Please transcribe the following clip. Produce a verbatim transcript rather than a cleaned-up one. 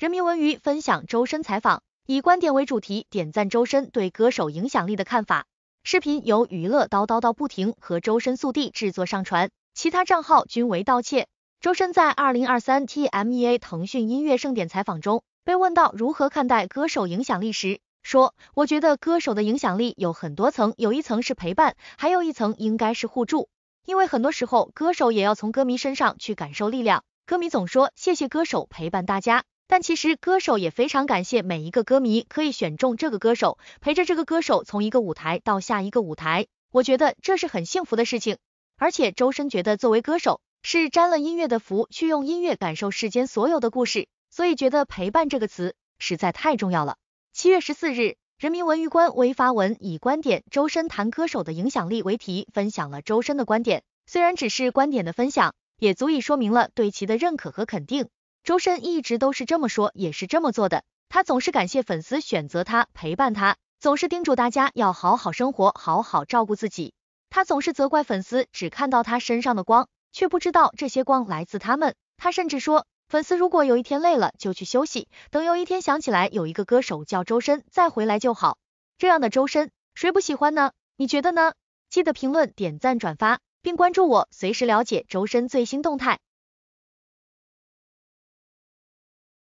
人民文娱分享周深采访，以观点为主题，点赞周深对歌手影响力的看法。视频由娱乐叨叨叨不停和周深速递制作上传，其他账号均为盗窃。周深在二零二三 T M E A 腾讯音乐盛典采访中，被问到如何看待歌手影响力时，说：“我觉得歌手的影响力有很多层，有一层是陪伴，还有一层应该是互助。因为很多时候，歌手也要从歌迷身上去感受力量。歌迷总说谢谢歌手陪伴大家。”但其实歌手也非常感谢每一个歌迷可以选中这个歌手，陪着这个歌手从一个舞台到下一个舞台，我觉得这是很幸福的事情。而且周深觉得作为歌手是沾了音乐的福，去用音乐感受世间所有的故事，所以觉得陪伴这个词实在太重要了。七月十四日，人民文娱官微发文以观点周深谈歌手的影响力为题，分享了周深的观点，虽然只是观点的分享，也足以说明了对其的认可和肯定。周深一直都是这么说，也是这么做的。他总是感谢粉丝选择他，陪伴他，总是叮嘱大家要好好生活，好好照顾自己。他总是责怪粉丝只看到他身上的光，却不知道这些光来自他们。他甚至说，粉丝如果有一天累了就去休息，等有一天想起来有一个歌手叫周深，再回来就好。这样的周深，谁不喜欢呢？你觉得呢？记得评论、点赞、转发，并关注我，随时了解周深最新动态。